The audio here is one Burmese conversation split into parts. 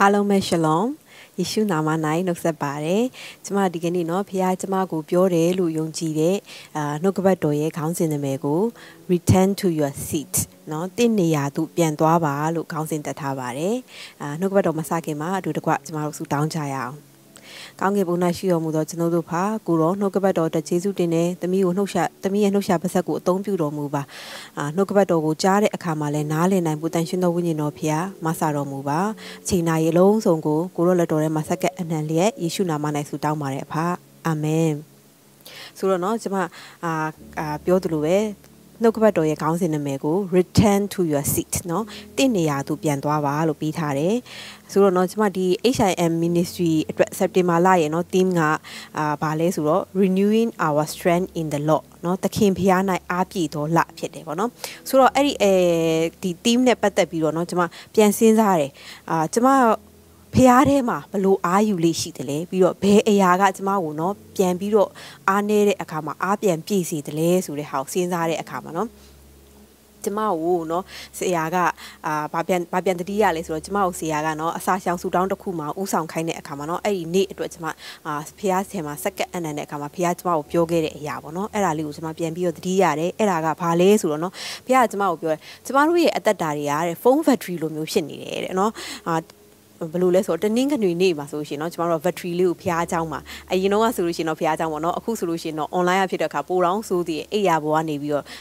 အားလုံးပဲ shalom ယေရှုနာမ၌နှုတ်ဆက်ပါတယ်ကျမဒီကနေ့เนาะဖခင်ကျမကိုပြောတယ်လို့ယုံကြည်တဲ့နှုတ်ကပတ်တော်ရဲ့ခေါင်းစဉ်နာမည်ကို return to your seat เนาะတင့်နေရာသို့ပြန်သွားပါလို့ခေါင်းစဉ်တက်ထားပါတယ်နှုတ်ကပတ်တော်မစခင်မှာအတူတကွကျမတို့ဆုတောင်းကြရအောင်ကောင်းကင်ဘုံ၌ရှိတော်မူသောကျွန်ုပ်တို့ဖာကိုရောနှုတ်ကပတ်တော်တက်ကျေးဇူးတင်တယ်သမီးရဲ့နှုတ်ရှာပါဆက်ကိုအသုံးပြုတော်မူပါနှုတ်ကပတ်တော်ကိုကြားတဲ့အခါမှာလည်းနားလည်နိုင်ဖို့တန်ရှင်းသောဝိညာဉ်တော်ဖခင်မဆတော်မူပါအချိန်နာရီအလုံးစုံကိုကိုရောလက်တော်ထဲမှာဆက်ကအနံလျက်ယေရှုနာမ၌ဆုတောင်းပါတယ်ဖခင်အာမင်ဆိုတော့เนาะကျွန်မပြောသလိုပဲနှုတ်ကပတ်တော်ရဲ့ခေါင်းစဉ်နာမည်ကို return to your seat เนาะတင့်နေရာသို့ပြန်သွားပါလို့ပြီးထားတယ်ဆိုတော့เนาะကျွန်မဒီ HIM ministry အတွက် September လရဲ့เนาะ theme ကဘာလဲဆိုတော့ renewing our strength in the Lord เนาะသခင်ဖခင်၌အားပြည့်သောလဖြစ်တယ်ပေါ့เนาะဆိုတော့အဲ့ဒီ theme နဲ့ပတ်သက်ပြီးတော့เนาะကျွန်မပြန်စဉ်းစားတယ်ကျွန်မဖျားထဲမှာဘလို့အားယူလေးရှိတယ်လေပြီးတော့ဘယ်အရာကကျမကိုเนาะပြန်ပြီးတော့အားနေတဲ့အခါမှာအားပြန်ပြည့်စီတယ်လေဆိုတဲ့ဟာကိုစဉ်းစားတဲ့အခါမှာเนาะကျမကိုเนาะဆရာကဘာပြန်တတိယလဲဆိုတော့ကျမကိုဆရာကเนาะအစာရှောင်ဆူတောင်းတစ်ခုမှာဥဆောင်ခိုင်းတဲ့အခါမှာเนาะအဲ့ဒီနေ့အတွက်ကျမဖျားဆင်မှာစက္ကန့်အနံတဲ့အခါမှာဖျားကျမကိုပြောခဲ့တဲ့အရာပေါ့เนาะအဲ့ဒါလေးကိုကျမပြန်ပြီးတော့တတိယရတယ်အဲ့ဒါကဘာလဲဆိုတော့เนาะဖျားကကျမကိုပြောတယ်ကျမတို့ရဲ့အသက်တာတွေကတဲ့ဖုန်း battery လိုမျိုးဖြစ်နေတယ်တဲ့เนาะဘယ်လိုလဲဆိုတော့တနင်္ဂနွေနေ့မှာဆိုရှင်เนาะကျမတို့ battery လေးကိုဖျားเจ้าမှာအရင်တော့ဆိုလို့ရှင်တော့ဖျားเจ้าပေါ့เนาะအခုဆိုလို့ရှင်တော့ online ဖြစ်တဲ့အခါပိုတောင်းဆိုသေးအိယာဘောကနေပြီးတော့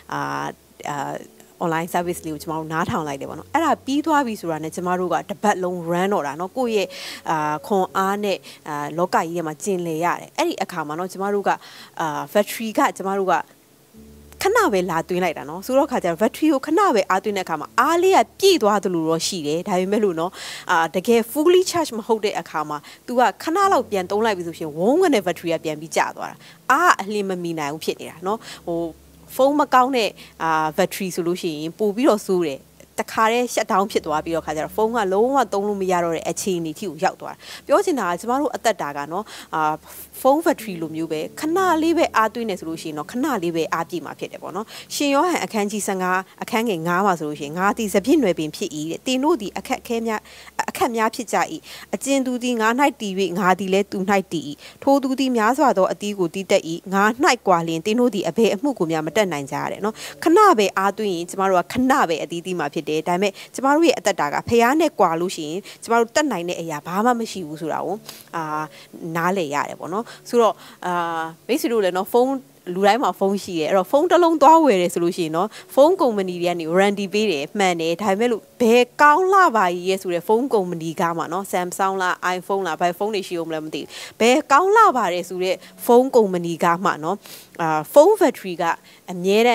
online service လေးကိုကျမတို့နားထောင်လိုက်တယ်ပေါ့နော်အဲ့ဒါပြီးသွားပြီဆိုတာနဲ့ကျမတို့ကတပတ်လုံး run တော့တာเนาะကိုယ့်ရဲ့ခွန်အားနဲ့လောကကြီးထဲမှာကျင်လည်ရတယ်အဲ့ဒီအခါမှာเนาะကျမတို့ကbattery ကကျမတို့ကခဏပဲလာသွင်းလိုက်တာเนาะဆိုတော့ခါကျတော့ battery ကိုခဏပဲအားသွင်းတဲ့အခါမှာအားလေးကပြည့်သွားသလိုတော့ရှိတယ်ဒါပေမဲ့လို့เนาะတကယ် fully charge မဟုတ်တဲ့အခါမှာ तू ကခဏလောက်ပြန်သုံးလိုက်ပြီဆိုရှင်ဝုန်းကနေ battery ကပြန်ပြီးကျသွားတာအားအလင်းမမီနိုင်ဘူးဖြစ်နေတာเนาะဟိုဖုန်းမကောင်းတဲ့battery ဆိုလို့ရှိရင်ပို့ပြီးတော့စိုးတယ်တခါတည်း shut down ဖြစ်သွားပြီးတော့ခါကျတော့ဖုန်းကလုံးဝသုံးလို့မရတော့တဲ့အခြေအနေထိကိုရောက်သွားတာပြောချင်တာကကျမတို့အသက်တာကเนาะဖုန်း battery လိုမျိုးပဲခဏလေးပဲအားသွင်းနေဆိုလို့ရှိရင်တော့ခဏလေးပဲအားပြည့်မှာဖြစ်တယ်ပေါ့နော်ရှင်ယောဟန်အခန်းကြီး15အခန်းငယ်9မှာဆိုလို့ရှိရင်ငါသည်စပြည့်နွယ်ပင်ဖြစ်၏တဲ့တင်တို့သည်အခက်များဖြစ်ကြ၏အကျဉ်သူသည်ငါ၌တည်၍ငါသည်လည်းသူ၌တည်၏ထိုသူသည်များစွာသောအသီးကိုတည်တတ်၏ငါ၌ကွာလျင်တင်တို့သည်အဘယ်အမှုကိုများမတက်နိုင်ကြရတဲ့နော်ခဏပဲအားသွင်းရင်ကျမတို့ကခဏပဲအသီးမှာဖြစ်တယ်ဒါပေမဲ့ကျမတို့ရဲ့အသက်တာကဖျားနဲ့ကွာလို့ရှိရင်ကျမတို့တက်နိုင်တဲ့အရာဘာမှမရှိဘူးဆိုတာကိုနားလည်ရတယ်ပေါ့နော်ဆိုတော့မိတ်ဆွေတို့လည်းเนาะဖုန်းလူတိုင်းမှာဖုန်းရှိတယ်အဲ့တော့ဖုန်းတစ်လုံးသွားဝယ်တယ်ဆိုလို့ရှိရင်เนาะဖုန်းကုမ္ပဏီတွေကနေ warranty ပေးတယ်မှန်တယ်ဒါပေမဲ့လို့ဘယ်ကောင်းလာပါရဲ့ဆိုတဲ့ဖုန်းကုမ္ပဏီကမှเนาะ Samsung လား iPhone လားဘယ်ဖုန်းတွေရှိအောင်မလဲမသိဘူးဘယ်ကောင်းလာပါတယ်ဆိုတဲ့ဖုန်းကုမ္ပဏီကမှเนาะဖုန်း battery ကအမြဲတမ်း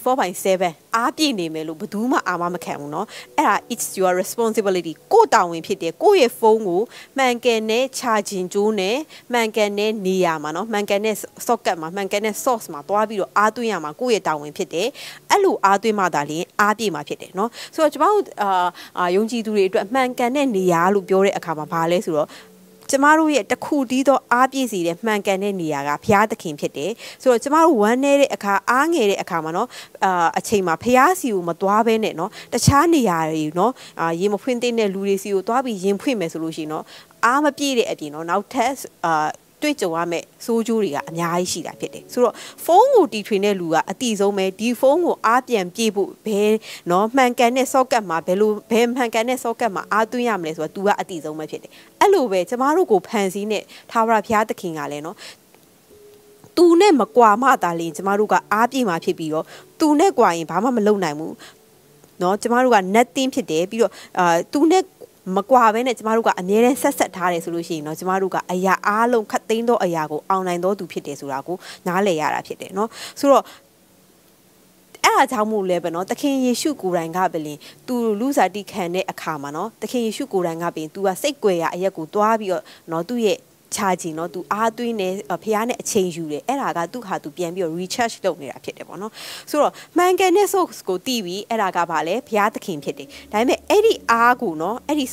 24/7 အားပြည့်နေမယ်လို့ဘယ်သူမှအာမမခံဘူးเนาะအဲ့ဒါ it's your responsibility ကိုယ်တာဝန်ဖြစ်တယ်ကိုယ့်ရဲ့ဖုန်းကိုမှန်ကန်တဲ့ charging ကြိုးနဲ့မှန်ကန်တဲ့နေရာမှာเนาะမှန်ကန်တဲ့ socket မှာမှန်ကန်တဲ့ source မှာတွားပြီးတော့အားသွင်းရမှာကိုယ့်ရဲ့တာဝန်ဖြစ်တယ်အဲ့လိုအားသွင်းမှသာလျှင်အားပြည့်မှာဖြစ်တယ်เนาะဆိုတော့ကျွန်တော်တို့ယုံကြည်သူတွေအတွက်မှန်ကန်တဲ့နေရာလို့ပြောတဲ့အခါမှာဘာလဲဆိုတော့ကျမတို့ရဲ့တခုတည်းသောအားပြည့်စီတဲ့မှန်ကန်တဲ့နေရာကဘုရားသခင်ဖြစ်တယ်ဆိုတော့ကျမတို့ဝမ်းနေတဲ့အခါအားငယ်တဲ့အခါမှာเนาะအချိန်မှာဘုရားစီကိုမသွားဘဲနဲ့เนาะတခြားနေရာတွေเนาะရင်မဖွင့်တဲ့လူတွေစီကိုသွားပြီးရင်ဖွင့်မယ်ဆိုလို့ရှိရင်เนาะအားမပြည့်တဲ့အပြင်เนาะနောက်ထပ်တွေ့ကြုံရမယ့်စိုးကျိုးတွေကအများကြီးရှိတာဖြစ်တယ်ဆိုတော့ဖုန်းကိုတီထွင်တဲ့လူကအတိဆုံးပဲဒီဖုန်းကိုအားပြန်ပြေးဖို့ဘယ်เนาะမှန်ကန်တဲ့ socket မှာဘယ်မှန်ကန်တဲ့ socket မှာအားသွင်းရမလဲဆိုတော့ तू ကအတိဆုံးပဲဖြစ်တယ်အဲ့လိုပဲကျမတို့ကိုဖန်ဆင်းတဲ့ထာဝရဘုရားသခင်ကလည်းเนาะသူနဲ့မကွာမှသာလျှင်ကျမတို့ကအားပြည့်မှာဖြစ်ပြီးတော့သူနဲ့ကွာရင်ဘာမှမလုပ်နိုင်ဘူးเนาะကျမတို့က nothing ဖြစ်တယ်ပြီးတော့သူနဲ့မကွာပဲနဲ့ကျမတို့ကအမြဲတမ်းဆက်ထားတယ်ဆိုလို့ရှိရင်เนาะကျမတို့ကအရာအားလုံးခတ်သိမ်းသောအရာကိုအောင်နိုင်တော်သူဖြစ်တယ်ဆိုတာကိုနားလည်ရတာဖြစ်တယ်เนาะဆိုတော့အဲ့ဒါကြောင့်မို့လဲပဲเนาะသခင်ယေရှုကိုယ်တိုင်ကပဲလင်သူလူစားတိခံတဲ့အခါမှာเนาะသခင်ယေရှုကိုယ်တိုင်ကပဲသူကစိတ်ကြွယ်ရအရက်ကိုတွားပြီးတော့เนาะသူ့ရဲ့ချာချင်เนาะသူအားသွင်းနေဖះနဲ့အချိန်ယူတယ်အဲ့ဒါကသူ့ဟာသူပြန်ပြီးတော့ recharge လုပ်နေတာဖြစ်တယ်ပေါ့နော်ဆိုတော့မှန်ကန်တဲ့ source ကိုတီးပြီးအဲ့ဒါကဘာလဲဖះသခင်ဖြစ်တယ်ဒါပေမဲ့အဲ့ဒီအားကိုเนาะအဲ့ဒီ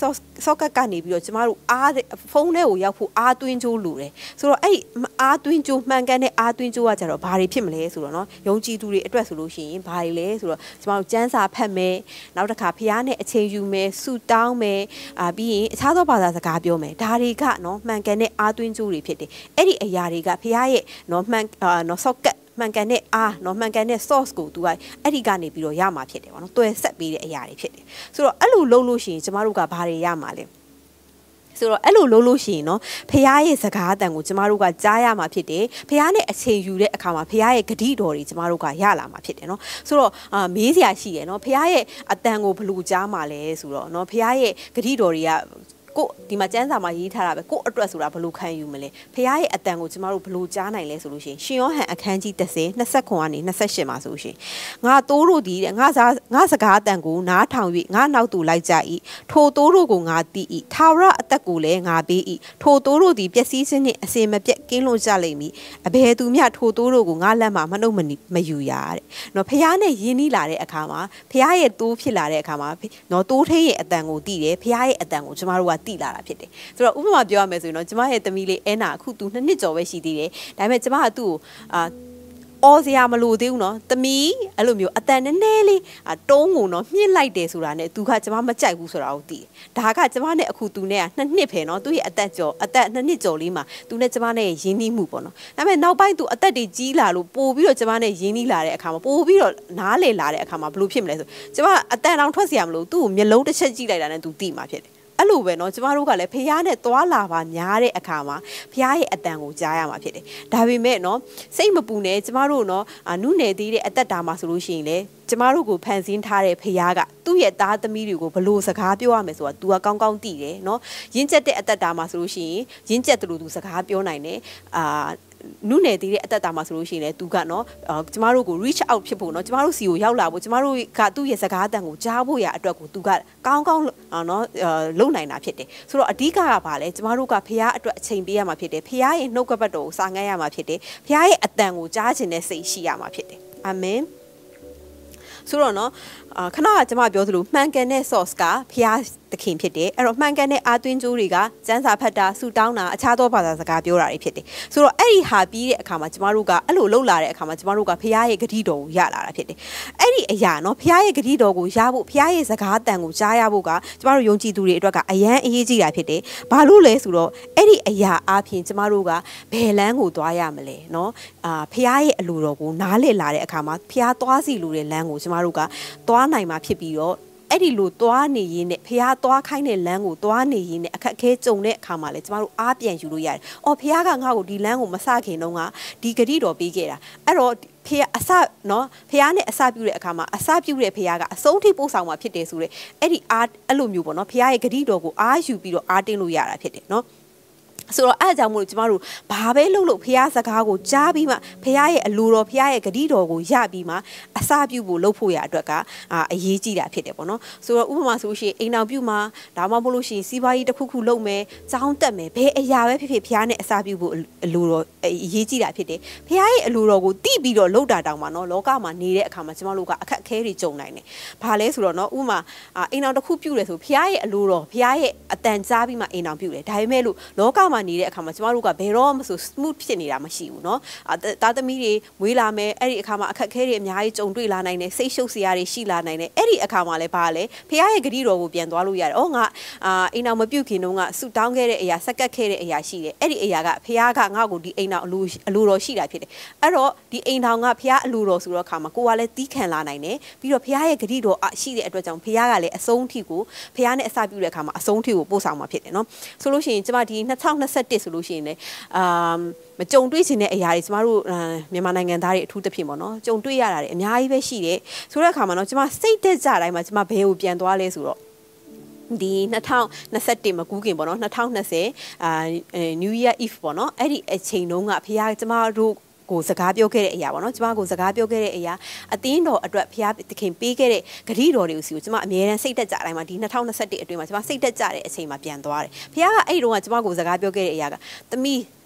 socket ကနေပြီးတော့ကျမတို့အားဖုန်းထဲကိုရောက်ဖို့အားသွင်းကြိုးလိုတယ်ဆိုတော့အဲ့အားသွင်းကြိုးမှန်ကန်တဲ့အားသွင်းကြိုးကကြတော့ဘာတွေဖြစ်မလဲဆိုတော့နော်ယုံကြည်သူတွေအတွက်ဆိုလို့ရှိရင်ဘာတွေလဲဆိုတော့ကျမတို့ကျမ်းစာဖတ်မယ်နောက်တစ်ခါဖခင်နဲ့အချိန်ယူမယ်ဆုတောင်းမယ်ပြီးရင်အခြားသောဘာသာစကားပြောမယ်ဒါတွေကနော်မှန်ကန်တဲ့အားသွင်းကြိုးတွေဖြစ်တယ်အဲ့ဒီအရာတွေကဖခင်ရဲ့နော်မှန်နော် socket မှန်ကန်တဲ့အားနော်မှန်ကန်တဲ့ source ကိုသူကအဲ့ဒီကနေပြီးတော့ရမှာဖြစ်တယ်ပေါ့နော်တွဲဆက်ပေးတဲ့အရာတွေဖြစ်တယ်ဆိုတော့အဲ့လိုလုပ်လို့ရှိရင်ကျမတို့ကဘာတွေရမှာလဲဆိုတော့အဲ့လိုလုပ်လို့ရှိရင်နော်ဖခင်ရဲ့စကားအတန်ကိုကျမတို့ကကြားရမှာဖြစ်တယ်ဖခင်နဲ့အချိန်ယူတဲ့အခါမှာဖခင်ရဲ့ဂတိတော်တွေကျမတို့ကရလာမှာဖြစ်တယ်နော်ဆိုတော့မေးစရာရှိတယ်နော်ဖခင်ရဲ့အတန်ကိုဘယ်လိုကြားမှာလဲဆိုတော့နော်ဖခင်ရဲ့ဂတိတော်တွေကကိုဒီမှာကျမ်းစာမှာရေးထားတာပဲကိုအတွက်ဆိုတာဘလို့ခံယူမလဲဖခင်ရဲ့အတန်ကိုကျမတို့ဘလို့ကြားနိုင်လဲဆိုလို့ရှိရင်ရှင်ယောဟန်အခန်းကြီး30 29ကနေ28မှာဆိုရှင်ငါတိုးတို့ဒီတဲ့ငါစကားအတန်ကိုနားထောင်၍ငါနောက်သူလိုက်ကြ၏ထိုတိုးတို့ကိုငါတီး၏ထာဝရအသက်ကိုလည်းငါပေး၏ထိုတိုးတို့သည်ပျက်စီးခြင်းနှင့်အစင်မပြတ်ကင်းလွတ်ကြလိမ့်မည်အဘယ်သူမျှထိုတိုးတို့ကိုငါလက်မှာမနှုတ်မယူရတဲ့နော်ဖခင်နဲ့ယဉ်နီးလာတဲ့အခါမှာဖခင်ရဲ့တိုးဖြစ်လာတဲ့အခါမှာနော်တိုးထင်းရဲ့အတန်ကိုတီးတယ်ဖခင်ရဲ့အတန်ကိုကျမတို့ကတိလာတာဖြစ်တယ်ဆိုတော့ဥပမာပြောရမယ်ဆိုရင်တော့ကျမရဲ့သမီးလေးအဲနာအခုသူ2နှစ်ကျော်ပဲရှိသေးတယ်ဒါပေမဲ့ကျမကသူ့ကိုအော်စရာမလိုသေးဘူးနော်သမီးအဲ့လိုမျိုးအတန်နည်းနည်းလေးတုံးကိုနော်မြင့်လိုက်တယ်ဆိုတာနဲ့သူကကျမမကြိုက်ဘူးဆိုတာကိုသိတယ်ဒါကကျမနဲ့အခုသူနဲ့က2နှစ်ပဲနော်သူ့ရဲ့အသက်2နှစ်ကျော်လေးမှာသူနဲ့ကျမနဲ့ရင်းနှီးမှုပေါ့နော်ဒါပေမဲ့နောက်ပိုင်းသူအသက်တွေကြီးလာလို့ပို့ပြီးတော့ကျမနဲ့ရင်းနှီးလာတဲ့အခါမှာပို့ပြီးတော့နားလေလာတဲ့အခါမှာဘယ်လိုဖြစ်မလဲဆိုကျမအတန်တောင်ထွက်စရာမလိုသူ့ကိုမျက်လုံးတစ်ချက်ကြည့်လိုက်တာနဲ့သူသိမှာဖြစ်တယ်အဲ့လိုပဲเนาะကျမတို့ကလည်းဖခင်နဲ့သွားလာပါများတဲ့အခါမှာဖခင်ရဲ့အတန်ကိုကြားရမှာဖြစ်တယ်ဒါပေမဲ့เนาะစိတ်မပူနဲ့ကျမတို့เนาะနုနယ်သေးတဲ့အသက်တာမှာဆိုလို့ရှိရင်လေကျမတို့ကိုဖန်ဆင်းထားတဲ့ဖခင်ကသူ့ရဲ့သားသမီးတွေကိုဘလို့စကားပြောရမယ်ဆိုတာ तू ကကောင်းကောင်းသိတယ်เนาะရင်းချက်တဲ့အသက်တာမှာဆိုလို့ရှိရင်ရင်းချက်တူသူစကားပြောနိုင်တယ်နုနယ်သေးတဲ့အသက်တာမှာဆိုလို့ရှိရင်လေသူကနော်ကျမတို့ကို reach out ဖြစ်ဖို့နော်ကျမတို့စီကိုရောက်လာဖို့ကျမတို့ကသူ့ရဲ့စကားအတန်ကိုကြားဖို့ရအတွက်ကိုသူကကောင်းကောင်းနော်လုံနိုင်တာဖြစ်တယ်ဆိုတော့အဓိကကဘာလဲကျမတို့ကဖခင်အတွက်အချိန်ပေးရမှာဖြစ်တယ်ဖခင်ရဲ့နှုတ်ကပတ်တော်ကိုစာငတ်ရမှာဖြစ်တယ်ဖခင်ရဲ့အတန်ကိုကြားခြင်းနဲ့စိတ်ရှိရမှာဖြစ်တယ်အာမင်ဆိုတော့နော်ခဏကကျမပြောသလိုမှန်ကန်တဲ့ source ကဖခင်သခင်ဖြစ်တယ်အဲ့တော့မှန်ကန်တဲ့အာသွင်းကြိုးတွေကစမ်းစာဖတ်တာဆူတောင်းတာအခြားသောဘာသာစကားပြောတာတွေဖြစ်တယ်ဆိုတော့အဲ့ဒီဟာပြီးတဲ့အခါမှာကျမတို့ကအဲ့လိုလှုပ်လာတဲ့အခါမှာကျမတို့ကဖခင်ရဲ့ဂတိတော်ကိုရလာတာဖြစ်တယ်အဲ့ဒီအရာနော်ဖခင်ရဲ့ဂတိတော်ကိုရဖို့ဖခင်ရဲ့စကားတန်ကိုကြားရဖို့ကကျမတို့ယုံကြည်သူတွေအတွက်ကအရန်အရေးကြီးတာဖြစ်တယ်ဘာလို့လဲဆိုတော့အဲ့ဒီအရာအပြင်ကျမတို့ကဘယ်လမ်းကိုသွားရမလဲနော်ဖခင်ရဲ့အလိုတော်ကိုနားလည်လာတဲ့အခါမှာဖခင်သွားစီလိုတဲ့လမ်းကိုကျမတို့ကသွားနိုင်မှာဖြစ်ပြီးတော့အဲ့ဒီလိုသွားနေရင်းနဲ့ဖះသွားခိုင်းတဲ့လမ်းကိုသွားနေရင်းနဲ့အခက်အခဲကြုံတဲ့အခါမှာလည်းကျမတို့အားပြန်ယူလို့ရတယ်။အော်ဖះကငါ့ကိုဒီလမ်းကိုမစခင်တော့ကဒီဂတိတော်ပေးခဲ့တာ။အဲ့တော့ဖះအစနော်ဖះနဲ့အစပြုတဲ့အခါမှာအစပြုတဲ့ဖះကအဆုံးထိပို့ဆောင်မှာဖြစ်တယ်ဆိုတဲ့အဲ့ဒီအားအဲ့လိုမျိုးပေါ့နော်ဖះရဲ့ဂတိတော်ကိုအားယူပြီးတော့အားတင်းလို့ရတာဖြစ်တယ်နော်။ဆိုတော့အဲ့အကြောင်းမို့လို့ကျမတို့ဘာပဲလုပ်လို့ဖះစကားကိုကြားပြီးမှဖះရဲ့အလိုတော်ဖះရဲ့ဂတိတော်ကိုရပြီးမှအစပြုဖို့လုပ်ဖို့ရအတွက်ကအရေးကြီးတာဖြစ်တယ်ပေါ့နော်ဆိုတော့ဥပမာဆိုရှင်အိမ်တော်ပြုမှာဒါမှမဟုတ်လို့ရှိရင်စီးပွားရေးတစ်ခုခုလုပ်မယ်ចောင်းတက်မယ်ဘယ်အရာပဲဖြစ်ဖြစ်ဖះနဲ့အစပြုဖို့အလိုတော်အရေးကြီးတာဖြစ်တယ်ဖះရဲ့အလိုတော်ကိုတိပြီးတော့လုပ်တာတောင်မှနော်လောကမှာနေတဲ့အခါမှာကျမတို့ကအခက်အခဲတွေကြုံနိုင်တယ်ဘာလဲဆိုတော့နော်ဥပမာအိမ်တော်တစ်ခုပြုတယ်ဆိုဖះရဲ့အလိုတော်ဖះရဲ့အတန်ကြားပြီးမှအိမ်တော်ပြုတယ်ဒါပေမဲ့လို့လောကမှာနေတဲ့အခါမှာကျမတို့ကဘယ်တော့မှဆို smooth ဖြစ်နေတာမရှိဘူးเนาะသားသမီးတွေမွေးလာမယ်အဲ့ဒီအခါမှာအခက်အခဲတွေအများကြီးကြုံတွေ့လာနိုင်တယ်စိတ်ရှုပ်စရာတွေရှိလာနိုင်တယ်အဲ့ဒီအခါမှာလည်းဘာလဲဖခင်ရဲ့ဂတိတော်ကိုပြန်သွားလို့ရတယ်။အော်ငါအိမ်တော်မပြုတ်ခင်တုန်းကဆူတောင်းခဲ့တဲ့အရာစက်ကတ်ခဲ့တဲ့အရာရှိတယ်။အဲ့ဒီအရာကဖခင်ကငါ့ကိုဒီအိမ်တော်အလိုတော်ရှိတာဖြစ်တယ်။အဲ့တော့ဒီအိမ်တော်ကဖခင်အလိုတော်ဆိုတော့အခါမှာကိုကလည်းတီးခံလာနိုင်တယ်။ပြီးတော့ဖခင်ရဲ့ဂတိတော်ရှိတဲ့အတွက်ကြောင့်ဖခင်ကလည်းအဆုံးထိကိုဖခင်နဲ့အစပြုတဲ့အခါမှာအဆုံးထိကိုပို့ဆောင်မှာဖြစ်တယ်နော်။ဆိုလို့ရှိရင်ကျမဒီ2021ဆိုလို့ရှိရင်လည်းမကြုံတွေ့ခြင်းတဲ့အရာတွေကျမတို့မြန်မာနိုင်ငံသားတွေအထူးသဖြင့်ပေါ့နော်ကြုံတွေ့ရတာတွေအများကြီးပဲရှိတယ်ဆိုတဲ့အခါမှာနော်ကျမစိတ်သက်ကြတိုင်းမှာကျမဘယ်ကိုပြန်သွားလဲဆိုတော့ဒီ2021မကူးခင်ပေါ့နော်2020 New Year Eve ပေါ့နော်အဲ့ဒီအချိန်တုန်းကဖခင်ကျမတို့ကိုစကားပြောခဲ့တဲ့အရာပေါ့နော်ကျမကိုစကားပြောခဲ့တဲ့အရာအသင်းတော်အတွက်ဖခင်သခင်ပေးခဲ့တဲ့ဂတိတော်တွေကိုစီကိုကျမအမြဲတမ်းစိတ်သက်ကြတိုင်းမှာဒီ2021အတွင်းမှာကျမစိတ်သက်ကြတဲ့အချိန်မှာပြန်သွားတယ်ဖခင်ကအဲ့ဒီတုန်းကကျမကိုစကားပြောခဲ့တဲ့အရာကသမီး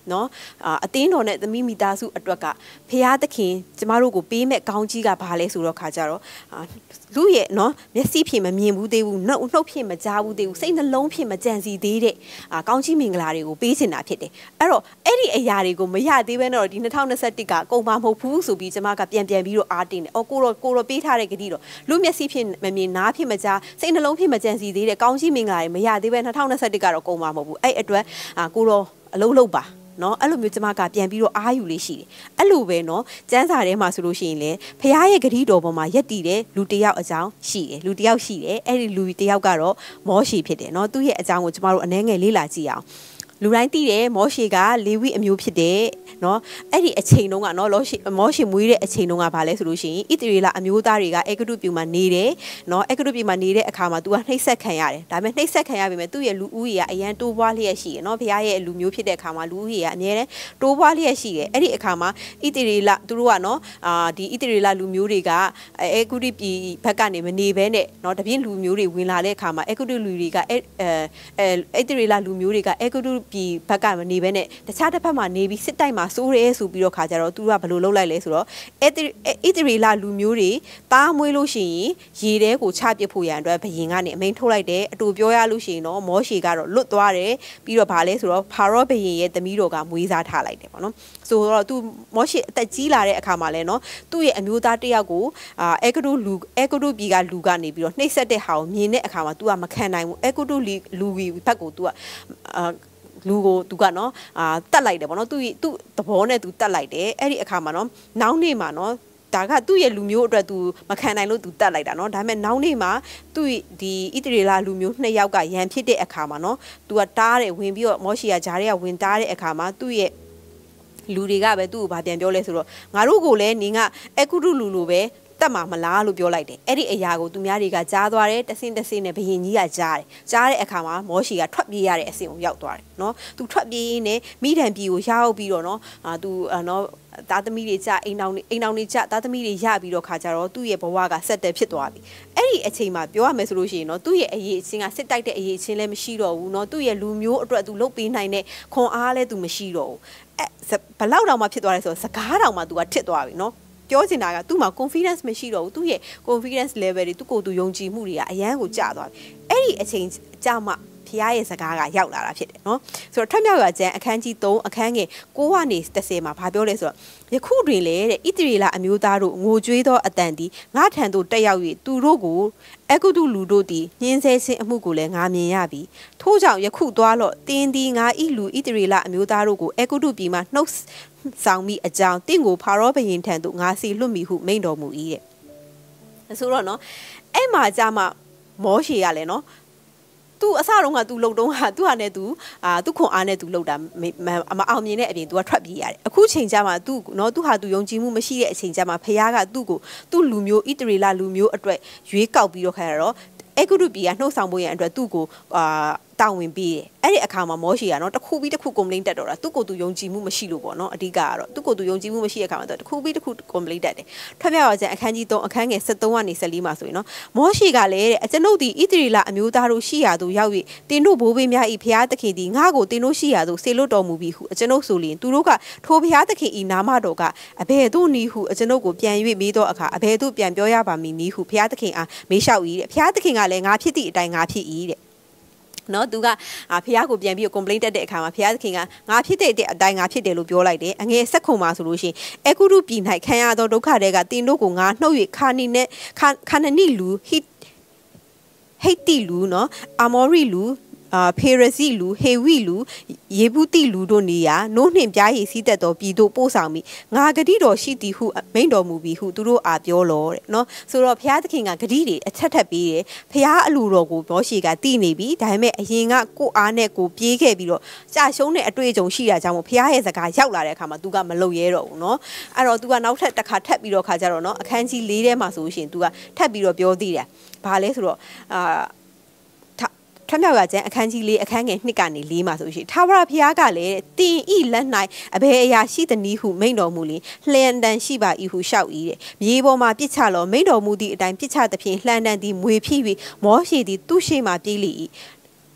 နော်အတင်းတော်နဲ့သမီးမိသားစုအတွက်ကဖျားသခင်ကျမတို့ကိုပေးမဲ့ကောင်းကြီးကဘာလဲဆိုတော့ခါကြတော့လူရဲ့နော်မျက်စိဖြင့်မမြင်ဘူးသေးဘူးနှုတ်ဖြင့်မကြားဘူးသေးဘူးစိတ်နှလုံးဖြင့်မကြံစီသေးတဲ့ကောင်းကြီးမင်္ဂလာတွေကိုပေးချင်တာဖြစ်တယ်အဲ့တော့အဲ့ဒီအရာတွေကိုမရသေးဘဲတော့ဒီ2021ကကုန်မှာမဟုတ်ဘူးဆိုပြီးကျမကပြန်ပြီးတော့အားတင်တယ်ကိုတော့ပေးထားတဲ့ဂတိတော့လူမျက်စိဖြင့်မမြင်နားဖြင့်မကြားစိတ်နှလုံးဖြင့်မကြံစီသေးတဲ့ကောင်းကြီးမင်္ဂလာတွေမရသေးဘဲ2021ကတော့ကုန်မှာမဟုတ်ဘူးအဲ့အတွက်ကိုတော့အလုံးလုံးပါနော်အဲ့လိုမျိုးကျမကပြန်ပြီးတော့အားယူလေးရှိတယ်အဲ့လိုပဲနော်ကျမ်းစာထဲမှာဆိုလို့ရှိရင်လေဖခင်ရဲ့ဂရုတော်ပေါ်မှာယက်တည်တဲ့လူတစ်ယောက်အကြောင်းရှိတယ်လူတစ်ယောက်ရှိတယ်အဲ့ဒီလူတစ်ယောက်ကတော့မောရှေဖြစ်တယ်နော်သူ့ရဲ့အကြောင်းကိုကျမတို့အနည်းငယ်လေ့လာကြည့်အောင်လူတိုင်းသိတယ်မောရှေကလေဝိအမျိုးဖြစ်တယ်နော်အဲ့ဒီအချိန်တုန်းကနော်မောရှေမွေးတဲ့အချိန်တုန်းကဘာလဲဆိုလို့ရှိရင်ဣသရေလအမျိုးသားတွေကအေဂုတုပြည်မှာနေတယ်နော်အေဂုတုပြည်မှာနေတဲ့အခါမှာ तू ကနှိပ်စက်ခံရတယ်ဒါပေမဲ့နှိပ်စက်ခံရပေမဲ့သူ့ရဲ့လူဦးရေကအရန်တိုးပွားလျက်ရှိတယ်နော်ဘုရားရဲ့လူမျိုးဖြစ်တဲ့အခါမှာလူဦးရေကအများနဲ့တိုးပွားလျက်ရှိတယ်အဲ့ဒီအခါမှာဣသရေလသူတို့ကနော်ဒီဣသရေလလူမျိုးတွေကအေဂုတုပြည်ဘက်ကနေမနေဘဲနဲ့နော်တပြင်းလူမျိုးတွေဝင်လာတဲ့အခါမှာအေဂုတုလူတွေကဣသရေလလူမျိုးတွေကအေဂုတုပြည်ဘက်ကမနေဘဲနဲ့တခြားတစ်ဖက်မှာနေပြီးစစ်တိုက်မှာစိုးရဲဆိုပြီးတော့ခါကြတော့သူကဘယ်လိုလုပ်လိုက်လဲဆိုတော့ဣသရေလလူမျိုးတွေတားမွေးလို့ရှိရင်ရေထဲကိုချပစ်ဖို့ရန်အတွက်ဘယင်ကနေအမိန်ထုတ်လိုက်တယ်အတူပြောရလို့ရှိရင်တော့မောရှေကတော့လွတ်သွားတယ်ပြီးတော့ဗာလဲဆိုတော့ဖာရောဘယင်ရဲ့သမီးတော်ကမွေးစားထားလိုက်တယ်ပေါ့နော်ဆိုတော့သူမောရှေအသက်ကြီးလာတဲ့အခါမှာလဲနော်သူ့ရဲ့အမျိုးသားတစ်ယောက်ကိုအေဂုတုပြည်ကလူကနေပြီးတော့နှိပ်စက်တဲ့ဟာကိုမြင်တဲ့အခါမှာ तू ကမခံနိုင်ဘူးအေဂုတုလူကြီးဘက်ကို तू ကလူကို तू ကနော်တတ်လိုက်တယ်ပေါ့နော်သူ့သဘောနဲ့ तू တတ်လိုက်တယ်အဲ့ဒီအခါမှာနော်နောက်နေ့မှာနော်ဒါကသူ့ရဲ့လူမျိုးအတွက် तू မခံနိုင်လို့ तू တတ်လိုက်တာနော်ဒါပေမဲ့နောက်နေ့မှာသူ့ဒီဣသရေလလူမျိုး2ယောက်ကရန်ဖြစ်တဲ့အခါမှာနော် तू ကတားတယ်ဝင်ပြီးတော့မောရှေကဂျားတွေကဝင်တားတဲ့အခါမှာသူ့ရဲ့လူတွေကပဲသူ့ကိုဗာပြန်ပြောလဲဆိုတော့ငါတို့ကိုလည်းနင်ကအေဂုတုလူလိုပဲတက်မှာမလားလို့ပြောလိုက်တယ်အဲ့ဒီအရာကိုသူများတွေကကြားသွားတယ်တဆင်းနဲ့ဘယင်ကြီးကကြားတဲ့အခါမှာမောရှေကထွက်ပြေးရတဲ့အဆင့်ကိုရောက်သွားတယ်နော်သူထွက်ပြေးရင်းနဲ့မိဒံပြည်ကိုရောက်ပြီးတော့နော်သူနော်သားသမီးတွေကြအိမ်တောင်တွေကြသားသမီးတွေရပြီးတော့ခါကြတော့သူ့ရဲ့ဘဝကဆက်တက်ဖြစ်သွားပြီအဲ့ဒီအချိန်မှာပြောရမယ်ဆိုလို့ရှိရင်နော်သူ့ရဲ့အရေးအချင်းကစစ်တိုက်တဲ့အရေးအချင်းလည်းမရှိတော့ဘူးနော်သူ့ရဲ့လူမျိုးအတွက်သူလုပ်ပေးနိုင်တဲ့ခွန်အားလည်းသူမရှိတော့ဘူးဘလောက်တောင်မှဖြစ်သွားလဲဆိုတော့စကားတောင်မှသူကထစ်သွားပြီနော်ပြောချင်တာကသူ့မှာ confidence မရှိတော့ဘူးသူ့ရဲ့ confidence level တွေသူ့ကိုယ်သူယုံကြည်မှုတွေကအရန်ကိုကျသွားပြီအဲ့ဒီအချိန်ကြမှာဖခင်ရဲ့စကားကရောက်လာတာဖြစ်တယ်နော်ဆိုတော့ထက်မြောက်ရကျမ်းအခန်းကြီး3အခန်းငယ်9ကနေ10မှာဘာပြောလဲဆိုတော့ယခုတွင်လေတဲ့ဣသရေလအမျိုးသားတို့ငိုကြွေးသောအတန်သည်ငါထံသို့တက်ရောက်၍သူတို့ကိုအေဂုတုလူတို့သည်ညှင်းဆဲခြင်းအမှုကိုလည်းငါမြင်ရပြီထို့ကြောင့်ယခုသွားလော့တင်းသည်ငါဤလူဣသရေလအမျိုးသားတို့ကိုအေဂုတုပြည်မှနှုတ်ဆောင်မိအကြောင်းတင့်ကိုဖာရောဘယင်ထံသို့ငါစီလွတ်မိဟုမိန့်တော်မူ၏တဲ့ဆိုတော့နော်အဲ့မှာကြာမှမောရှေကလည်းနော်သူအစတုန်းကသူလှုပ်တုံးဟာသူ့ဟာနဲ့သူခွန်အားနဲ့သူလှုပ်တာမအောင်မြင်တဲ့အပြင်သူကထွက်ပြေးရတယ်အခုချိန်ကျမှသူနော်သူဟာသူယုံကြည်မှုမရှိတဲ့အချိန်ကျမှဖခင်ကသူ့ကိုသူ့လူမျိုးဣသရေလလူမျိုးအတွက်ရွေးကောက်ပြီးတော့ခါရတော့အေဂုတုပြည်ကနှုတ်ဆောင်ဖို့ရန်အတွက်သူ့ကိုတောင်းဝင်ပေးတယ်အဲ့ဒီအခါမှာမောရှေကနော်တစ်ခုပြီးတစ်ခု complaint တက်တော့တာသူ့ကိုယ်သူယုံကြည်မှုမရှိလို့ပေါ့နော်အဓိကကတော့သူ့ကိုယ်သူယုံကြည်မှုမရှိတဲ့အခါမှာတစ်ခုပြီးတစ်ခု complaint တက်တယ်ထပ်မြောက်ရခြင်းအခန်းကြီး3အခန်းငယ်73ကနေ14မှာဆိုရင်နော်မောရှေကလည်းတဲ့အကျွန်ုပ်ဒီဣသရေလအမျိုးသားတို့ရှိရာသို့ရောက်၍တင်တို့ဘိုးဘေးများဤဖျားသခင်သည်ငါ့ကိုတင်တို့ရှိရာသို့ဆေလွတ်တော်မူပြီးဟုအကျွန်ုပ်ဆိုလျင်သူတို့ကထိုဖျားသခင်ဤနာမတော်ကအဘယ်သို့နည်းဟုအကျွန်ုပ်ကိုပြန်၍မေးသောအခါအဘယ်သို့ပြန်ပြောရပါမည်နည်းဟုဖျားသခင်အားမေးလျှောက်၏တဲ့ဖျားသခင်ကလည်းငါဖြစ်သည့်အတိုင်းငါဖြစ်၏တဲ့နော်သူကဖះကိုပြန်ပြီး complaint တက်တဲ့အခါမှာဖះသခင်ကငါဖြစ်တဲ့အတိုင်းငါဖြစ်တယ်လို့ပြောလိုက်တယ်အငယ်ဆက်ခုံမှာဆိုလို့ရှိရင်အေဂုတုပြည်၌ခံရသောဒုက္ခတွေကတင်တို့ကိုငါနှုတ်၍ခါနနိလူဟိတ်တိလူနော်အာမောရိလူဖေရစီလူဟေဝီလူယေဘူးတိလူတို့နေရာနိုးနှင့်ပြားရည်စီးသက်သောပြည်တို့ပို့ဆောင်ပြီးငါဂတိတော်ရှိသည်ဟုမိန့်တော်မူပြီးဟုသူတို့အားပြောလောတဲ့နော်ဆိုတော့ဘုရားသခင်ကဂတိတွေအထက်ပေးတယ်ဘုရားအလိုတော်ကိုမောရှေကတည်နေပြီဒါပေမဲ့အရင်ကကိုအားနဲ့ကိုပြေးခဲ့ပြီးတော့ကြာရှုံးတဲ့အတွေ့အကြုံရှိတာကြောင့်မို့ဘုရားရဲ့စကားရောက်လာတဲ့အခါမှာသူကမလုံရဲတော့ဘူးနော်အဲ့တော့သူကနောက်ထပ်တစ်ခါထပ်ပြီးတော့ခါကြတော့နော်အခန်းကြီး4ထဲမှာဆိုရှင်သူကထပ်ပြီးတော့ပြောသေးတယ်ဘာလဲဆိုတော့ထမြောက်ရကျန်အခန်းကြီး4အခန်းငယ်2ကနေ4မှာဆိုရှင်ထာဝရဘုရားကလည်းတင်ဤလက်၌အဘယ်အရာရှိသနည်းဟုမိန့်တော်မူလျင်လှန်တန်ရှိပါ၏ဟုလျှောက်၏တဲ့မြေပေါ်မှာပြစ်ချလောမိန့်တော်မူသည့်အတိုင်းပြစ်ချသဖြင့်လှန်တန်သည်မွေဖြစ်၍မောရှေသည်သူ့ရှေ့မှပြေးလေ၏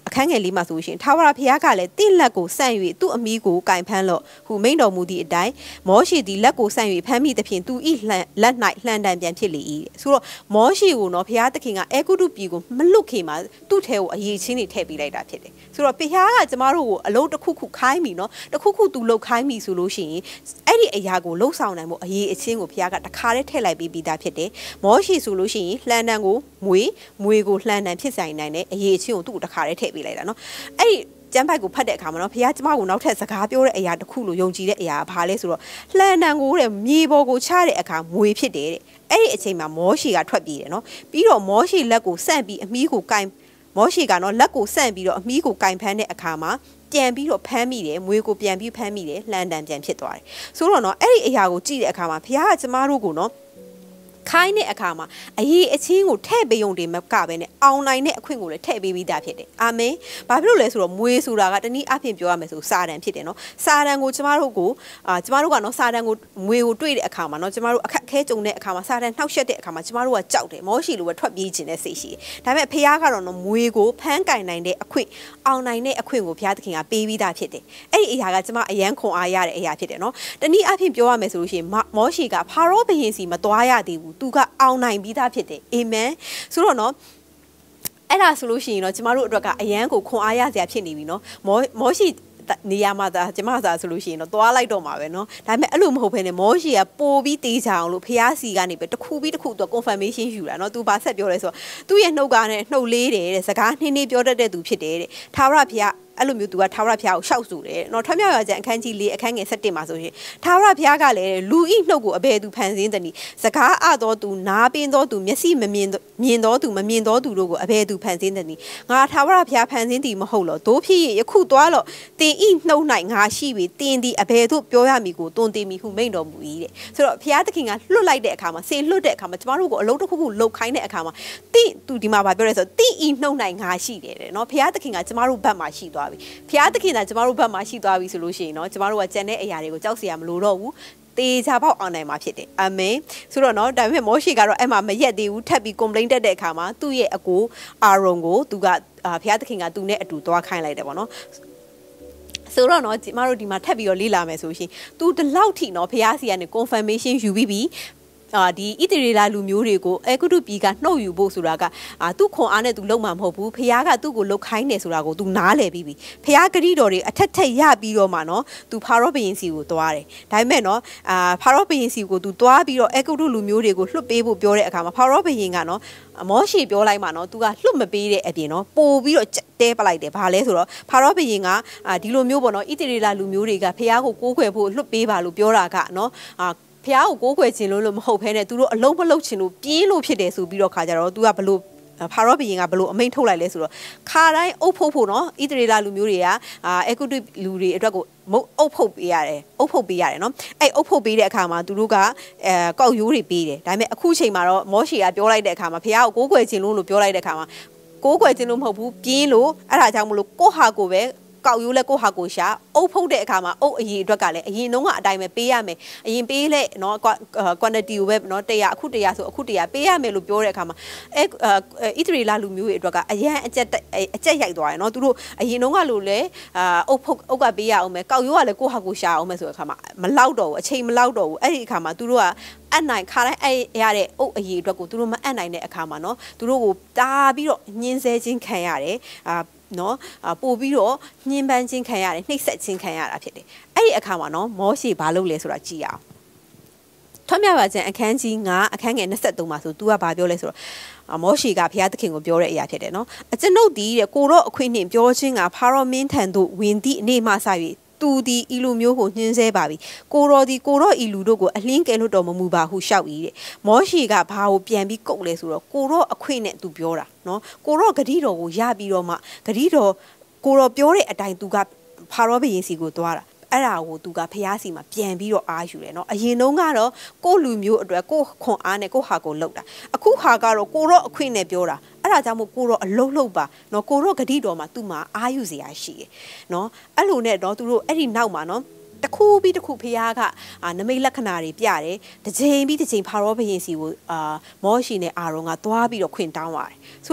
အခန်းငယ်လေးမှာဆိုရှင်ထာဝရဘုရားကလည်းတင့်လက်ကိုဆန့်၍သူ့အမိကိုကင်ဖမ်းလို့ဟူမိန်တော်မူသည့်အတိုင်းမောရှိသည်လက်ကိုဆန့်၍ဖမ်းမိသဖြင့်သူ၏လက်၌လှန်တံပြန်ဖြစ်လေ၏ဆိုတော့မောရှိကိုနော်ဘုရားသခင်ကအဲဂုတ္တုပြည်ကိုမလွတ်ခင်မှာသူ့ထဲကိုအရေးချင်းတွေထည့်ပေးလိုက်တာဖြစ်တယ်ဆိုတော့ဘုရားကကျမတို့ကိုအလုံးတစ်ခုခုခိုင်းပြီနော်တစ်ခုခုသူလှုပ်ခိုင်းပြီဆိုလို့ရှိရင်အဲ့ဒီအရာကိုလှုပ်ဆောင်နိုင်ဖို့အရေးအချင်းကိုဘုရားကတခါတည်းထည့်လိုက်ပြီးသားဖြစ်တယ်မောရှိဆိုလို့ရှိရင်လှန်တံကိုမွေကိုလှန်တံဖြစ်ဆိုင်နိုင်တဲ့အရေးအချင်းကိုသူ့ကိုတခါတည်းထည့်ပေးလိုက်တာနော်အဲ့ဒီကျမ်းပိုက်ကိုဖတ်တဲ့အခါမှာနော်ဘုရားကျမကိုနောက်ထပ်စကားပြောတဲ့အရာတစ်ခုလို့ယုံကြည်တဲ့အရာကဘာလဲဆိုတော့လှန်တံကိုတဲ့မြေပေါ်ကိုချတဲ့အခါမွေဖြစ်တယ်တဲ့အဲ့ဒီအချိန်မှာမောရှိကထွက်ပြေးတယ်နော်ပြီးတော့မောရှိလက်ကိုဆန့်ပြီးအမီးကိုကင်မောရှိကနော်လက်ကိုဆန့်ပြီးတော့အမီးကိုကင်ဖမ်းတဲ့အခါမှာပြန်ပြီးတော့ဖမ်းမိတယ်မွေကိုပြန်ပြီးဖမ်းမိတယ်လှန်တံပြန်ဖြစ်သွားတယ်ဆိုတော့နော်အဲ့ဒီအရာကိုကြည့်တဲ့အခါမှာဘုရားကကျမတို့ကိုနော်ခိုင်းတဲ့အခါမှာအရေးအချင်းကိုထည့်ပေးုံတင်မကပဲနဲ့အောင်နိုင်တဲ့အခွင့်ကိုလည်းထည့်ပေးပြီးသားဖြစ်တယ်အာမင်ဘာဖြစ်လို့လဲဆိုတော့မွေဆိုတာကတနည်းအားဖြင့်ပြောရမယ်ဆိုစာတန်ဖြစ်တယ်နော်စာတန်ကိုကျမတို့ကနော်စာတန်ကိုမွေကိုတွေ့တဲ့အခါမှာနော်ကျမတို့အခက်ခဲကြုံတဲ့အခါမှာစာတန်နှောက်ယှက်တဲ့အခါမှာကျမတို့ကကြောက်တယ်မောရှိလိုပဲထွက်ပြေးခြင်းနဲ့စိတ်ရှိတယ်ဒါပေမဲ့ဖခင်ကတော့နော်မွေကိုဖမ်းကင်နိုင်တဲ့အခွင့်အောင်နိုင်တဲ့အခွင့်ကိုဘုရားသခင်ကပေးပြီးသားဖြစ်တယ်အဲ့ဒီအရာကကျမအယံခွန်အားရတဲ့အရာဖြစ်တယ်နော်တနည်းအားဖြင့်ပြောရမယ်ဆိုလို့ရှိရင်မောရှိကဖာရောဘုရင်စီမသွားရသေးဘူးသူကအောင်နိုင်ပြီးသားဖြစ်တယ်အာမင်ဆိုတော့နော်အဲ့ဒါဆိုလို့ရှိရင်တော့ကျမတို့အတွက်ကအယံကိုခွန်အားရစရာဖြစ်နေပြီနော်မောရှိနေရာမှာဒါကျမသာဆိုလို့ရှိရင်တော့သွားလိုက်တော့မှာပဲเนาะဒါပေမဲ့အဲ့လိုမဟုတ်ဘဲနဲ့မောရှိကပို့ပြီးတေးကြအောင်လို့ဖျားစီကနေပဲတစ်ခုပြီးတစ်ခုသူ confirmation ယူလာเนาะသူဘာဆက်ပြောလဲဆိုတော့သူ့ရဲ့နှုတ်ကနဲ့နှုတ်လေးတယ်တဲ့စကားနှင်းနှင်းပြောတတ်တဲ့သူဖြစ်တယ်တဲ့ထာဝရဘုရားအဲ့လိုမျိုးသူကထာဝရဘုရားကိုရှောက်ဆိုတယ်เนาะထွန်းမြောက်ရခြင်းအခန်းကြီး၄အခန်းငယ်7မှာဆိုရင်ထာဝရဘုရားကလည်းလူဤနှုတ်ကိုအဘယ်သူဖန်ဆင်းသနည်းစကားအသောသူနားပင်းသောသူမျက်စိမမြင်သောသူမမြင်သောသူတို့ကိုအဘယ်သူဖန်ဆင်းသနည်းငါထာဝရဘုရားဖန်ဆင်းသည်မဟုတ်လောတို့ဖြစ်ယခုသွားလောတင်ဤနှုတ်၌ငါရှိပြီတင်သည်အဘယ်သို့ပြောရမည်ကိုတွင်တင်မည်ဟုမိန့်တော်မူ၏တဲ့ဆိုတော့ဘုရားသခင်ကလွတ်လိုက်တဲ့အခါမှာစေလွတ်တဲ့အခါမှာကျမတို့ကိုအလုံးတစ်ခုခုလှုပ်ခိုင်းတဲ့အခါမှာသူဒီမှာဗာပြောရဲဆိုတင်ဤနှုတ်၌ငါရှိတယ်တဲ့เนาะဘုရားသခင်ကကျမတို့ဘက်မှာရှိသွားပြီဘုရားသခင်ကကျမတို့ဘက်မှာရှိသွားပြီဆိုလို့ရှိရင်เนาะကျမတို့ကကြံတဲ့အရာတွေကိုကြောက်စရာမလိုတော့ဘူးတေချာပေါက်အောင်နိုင်မှာဖြစ်တယ်အာမင်ဆိုတော့เนาะဒါပေမဲ့မောရှိကတော့အဲ့မှာမရက်သေးဘူးထပ်ပြီး complain တက်တဲ့အခါမှာသူ့ရဲ့အကိုအာရုံကိုသူကဘုရားသခင်ကသူနဲ့အတူသွားခိုင်းလိုက်တယ်ပေါ့เนาะဆိုတော့เนาะကျမတို့ဒီမှာထပ်ပြီးတော့လေ့လာမယ်ဆိုရှင်သူဒီလောက်ထိเนาะဘုရားစီကနေ confirmation ယူပြီးပြီဒီဣသရေလလူမျိုးတွေကိုအဲဂုတ္တုပြည်ကနှုတ်ယူဖို့ဆိုတာကသူ့ခွန်အားနဲ့သူလုံမှာမဟုတ်ဘူးဖခင်ကသူ့ကိုလှုပ်ခိုင်းတယ်ဆိုတာကိုသူနားလည်ပြီးပြီဖခင်ဂရိတော်တွေအထက်ထက်ရပြီးတော့မှနော်သူဖာရောဘုရင်စီကိုသွားတယ်ဒါပေမဲ့နော်ဖာရောဘုရင်စီကိုသူသွားပြီးတော့အဲဂုတ္တုလူမျိုးတွေကိုလွှတ်ပေးဖို့ပြောတဲ့အခါမှာဖာရောဘုရင်ကနော်မောရှိပြောလိုက်မှနော်သူကလွှတ်မပေးတဲ့အပြင်နော်ပို့ပြီးတော့တဲပလိုက်တယ်ဘာလဲဆိုတော့ဖာရောဘုရင်ကဒီလိုမျိုးပေါ့နော်ဣသရေလလူမျိုးတွေကဖခင်ကိုကိုးကွယ်ဖို့လွှတ်ပေးပါလို့ပြောတာကနော်ဖះကိုကိုးကွယ်ခြင်းလို့မဟုတ်ဘဲနဲ့သူတို့အလုံးမလုံးခြင်းလို့ပြင်းလို့ဖြစ်တယ်ဆိုပြီးတော့ခါကြတော့သူကဘလို့ဖာရောဘုရင်ကဘလို့အမိန့်ထုတ်လိုက်လဲဆိုတော့ခါတိုင်းအုပ်ဖုတ်ဖို့နော်ဣသရေလလူမျိုးတွေကအေဂုတ္တုလူတွေအတွက်ကိုအုပ်ဖုတ်ပေးရတယ်နော်အဲ့အုပ်ဖုတ်ပေးတဲ့အခါမှာသူတို့ကကောက်ရိုးတွေပေးတယ်ဒါပေမဲ့အခုချိန်မှာတော့မောရှေကပြောလိုက်တဲ့အခါမှာဖះကိုကိုးကွယ်ခြင်းလို့ပြောလိုက်တဲ့အခါမှာကိုးကွယ်ခြင်းလို့မဟုတ်ဘူးပြင်းလို့အဲ့ဒါကြောင့်မလို့ကိုဟာကိုပဲကောက်ရိုးလဲကိုဟာကိုရှာအုပ်ဖုတ်တဲ့အခါမှာအုပ်အရေးအတွက်ကလည်းအရင်တုန်းကအတိုင်းပဲပေးရမယ်အရင်ပေးလဲနော် quantity ကိုပဲနော်100အခု100ဆိုအခု100ပေးရမယ်လို့ပြောတဲ့အခါမှာဣသရေလလူမျိုးတွေအတွက်ကအရန်အကျက်ရိုက်သွားတယ်နော်သူတို့အရင်တုန်းကလို့လဲအုပ်ကပေးရအောင်မယ်ကောက်ရိုးကလည်းကိုဟာကိုရှာအောင်မယ်ဆိုတဲ့အခါမှာမလောက်တော့ဘူးအချိန်မလောက်တော့ဘူးအဲ့ဒီအခါမှာသူတို့ကအပ်နိုင်ခါတိုင်းရတဲ့အုပ်အရေးအတွက်ကိုသူတို့မအပ်နိုင်တဲ့အခါမှာနော်သူတို့ကိုတားပြီးတော့ညှင်းဆဲခြင်းခံရတယ်နော်ပို့ပြီးတော့ညှင်းပန်းခြင်းခံရတယ်နှိပ်စက်ခြင်းခံရတာဖြစ်တယ်အဲ့ဒီအခါမှာနော်မောရှေဘာလုပ်လဲဆိုတာကြည့်အောင်ထွန်းမြောက်ပါခြင်းအခန်းကြီး9အခန်းငယ်23မှာဆို तू ကဘာပြောလဲဆိုတော့မောရှေကဘုရားသခင်ကိုပြောတဲ့အရာဖြစ်တယ်နော်အကျွန်ုပ်ဒီတဲ့ကိုတော့အခွင့်နှင့်ပြောခြင်းကဖာရောမင်းထံသို့ဝင်သည့်အနေမှစ၍သူဒီဤလူမျိုးကိုညှင်းဆဲပါပြီကိုရောဒီကိုရောဤလူတို့ကိုအလင်းကဲလို့တော်မမူပါဟုရှောက်၏တဲ့မောရှေကဘာကိုပြန်ပြီးကုတ်လဲဆိုတော့ကိုရောအခွင့်နဲ့သူပြောတာနော်ကိုရောဂတိတော်ကိုရပြီးတော့မှဂတိတော်ကိုရောပြောတဲ့အတိုင်းသူကဖာရောဘုရင်စီကိုသွားတာအဲ့ဒါကိုသူကဖျားစီမှာပြန်ပြီးတော့အားယူတယ်เนาะအရင်တုန်းကတော့ကိုလူမျိုးအတွက်ကိုခွန်အားနဲ့ကိုဟာကိုလှုပ်တာအခုဟာကတော့ကိုရောအခွင့်နဲ့ပြောတာအဲ့ဒါကြောင့်မို့ကိုရောအလုံးလှုပ်ပါเนาะကိုရောဂတိတော်မှာသူ့မှာအားယူစရာရှိတယ်เนาะအဲ့လိုနဲ့တော့သူတို့အဲ့ဒီနောက်မှာเนาะတခုပြီးတခုဖျားကနမိတ်လက္ခဏာတွေပြတယ်တစ်ချိန်ပြီးတစ်ချိန်ဖာရောဘုရင်စီကိုမောရှေနဲ့အာရုံကသွားပြီးတော့ခွင့်တောင်းရတယ်ဆိုတော့